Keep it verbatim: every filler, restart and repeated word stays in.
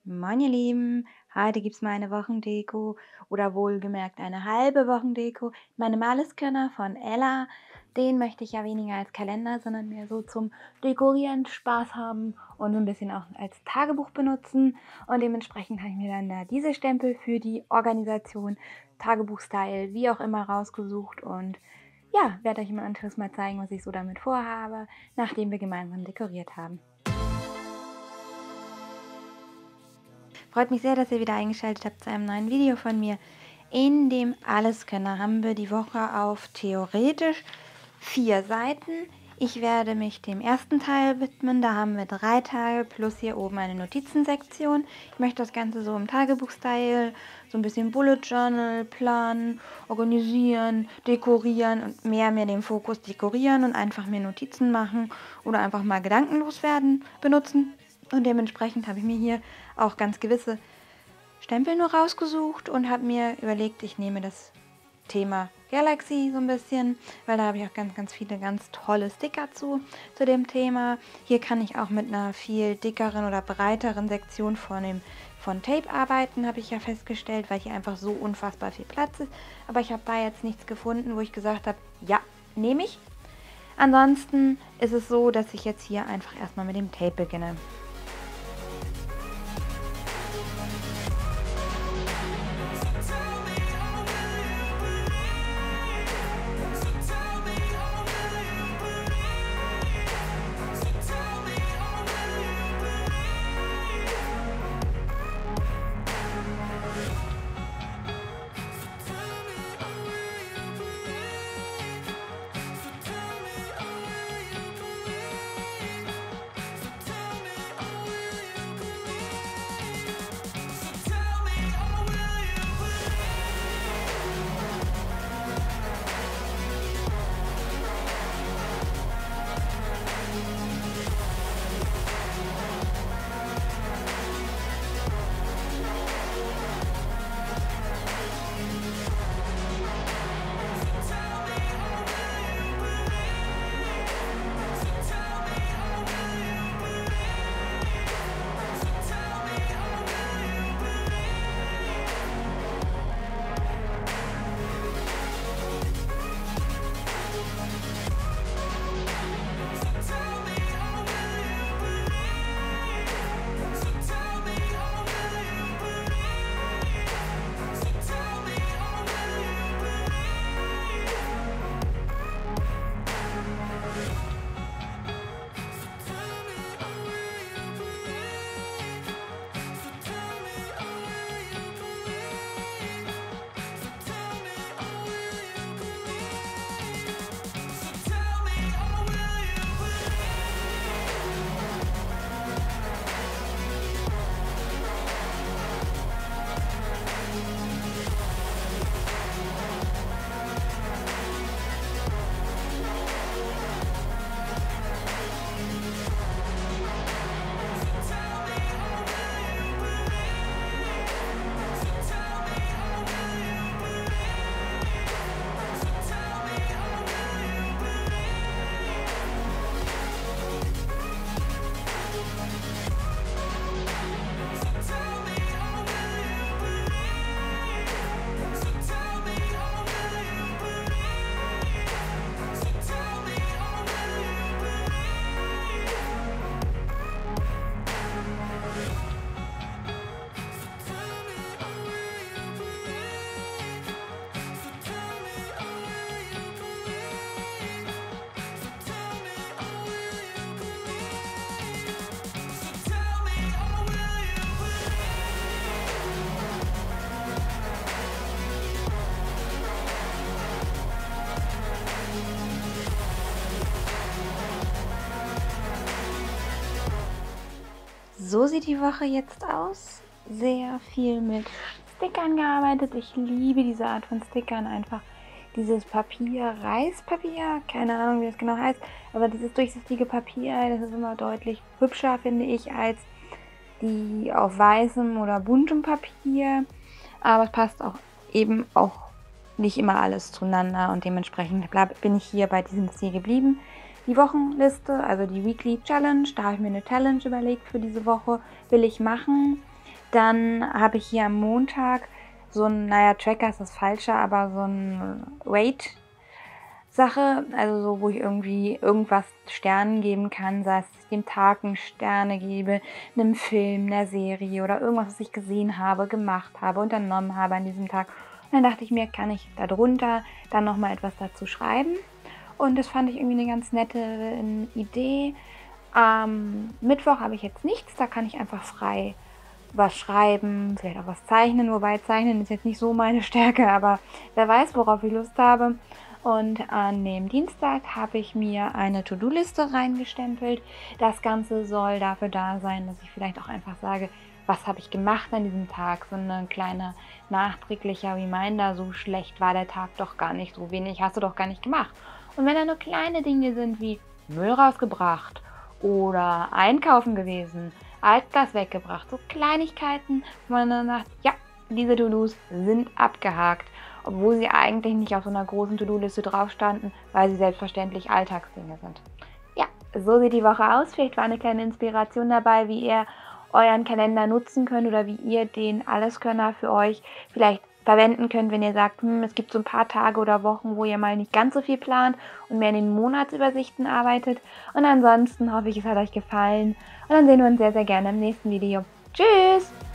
Moin ihr Lieben, heute gibt's mal eine Wochendeko oder wohlgemerkt eine halbe Wochendeko. Meinem Alleskönner von Ella, den möchte ich ja weniger als Kalender, sondern mehr so zum Dekorieren, Spaß haben und so ein bisschen auch als Tagebuch benutzen. Und dementsprechend habe ich mir dann da diese Stempel für die Organisation, Tagebuch-Style, wie auch immer rausgesucht und ja, werde euch im Anschluss mal zeigen, was ich so damit vorhabe, nachdem wir gemeinsam dekoriert haben. Freut mich sehr, dass ihr wieder eingeschaltet habt zu einem neuen Video von mir. In dem Alleskönner haben wir die Woche auf theoretisch vier Seiten. Ich werde mich dem ersten Teil widmen, da haben wir drei Tage plus hier oben eine Notizensektion. Ich möchte das Ganze so im Tagebuch-Style, so ein bisschen Bullet Journal planen, organisieren, dekorieren und mehr mehr den Fokus dekorieren und einfach mir Notizen machen oder einfach mal gedankenlos werden benutzen. Und dementsprechend habe ich mir hier auch ganz gewisse Stempel nur rausgesucht und habe mir überlegt, ich nehme das Thema Galaxy so ein bisschen, weil da habe ich auch ganz, ganz viele ganz tolle Sticker zu, zu dem Thema. Hier kann ich auch mit einer viel dickeren oder breiteren Sektion von, dem, von Tape arbeiten, habe ich ja festgestellt, weil hier einfach so unfassbar viel Platz ist. Aber ich habe da jetzt nichts gefunden, wo ich gesagt habe, ja, nehme ich. Ansonsten ist es so, dass ich jetzt hier einfach erstmal mit dem Tape beginne. So sieht die Woche jetzt aus. Sehr viel mit Stickern gearbeitet. Ich liebe diese Art von Stickern einfach. Dieses Papier, Reispapier, keine Ahnung, wie das genau heißt, aber dieses durchsichtige Papier, das ist immer deutlich hübscher, finde ich, als die auf weißem oder buntem Papier. Aber es passt auch eben auch nicht immer alles zueinander und dementsprechend bleib, bin ich hier bei diesem Stil geblieben. Die Wochenliste, also die Weekly Challenge, da habe ich mir eine Challenge überlegt für diese Woche, will ich machen. Dann habe ich hier am Montag so ein, naja, Tracker ist das Falsche, aber so ein Weight-Sache, also so, wo ich irgendwie irgendwas Sternen geben kann, sei es, dass ich dem Tag einen Sterne gebe, einem Film, einer Serie oder irgendwas, was ich gesehen habe, gemacht habe, unternommen habe an diesem Tag. Und dann dachte ich mir, kann ich darunter dann nochmal etwas dazu schreiben. Und das fand ich irgendwie eine ganz nette äh, Idee. Am Mittwoch habe ich jetzt nichts, da kann ich einfach frei was schreiben, vielleicht auch was zeichnen, wobei Zeichnen ist jetzt nicht so meine Stärke, aber wer weiß, worauf ich Lust habe. Und an dem Dienstag habe ich mir eine To-Do-Liste reingestempelt. Das Ganze soll dafür da sein, dass ich vielleicht auch einfach sage, was habe ich gemacht an diesem Tag, so ein kleiner nachträglicher Reminder, so schlecht war der Tag doch gar nicht, so wenig hast du doch gar nicht gemacht. Und wenn da nur kleine Dinge sind wie Müll rausgebracht oder einkaufen gewesen, Altglas weggebracht, so Kleinigkeiten, wo man dann sagt, ja, diese To-Dos sind abgehakt, obwohl sie eigentlich nicht auf so einer großen To-Do-Liste drauf standen, weil sie selbstverständlich Alltagsdinge sind. Ja, so sieht die Woche aus. Vielleicht war eine kleine Inspiration dabei, wie ihr euren Kalender nutzen könnt oder wie ihr den Alleskönner für euch vielleicht verwenden könnt, wenn ihr sagt, hm, es gibt so ein paar Tage oder Wochen, wo ihr mal nicht ganz so viel plant und mehr in den Monatsübersichten arbeitet. Und ansonsten hoffe ich, es hat euch gefallen. Und dann sehen wir uns sehr, sehr gerne im nächsten Video. Tschüss!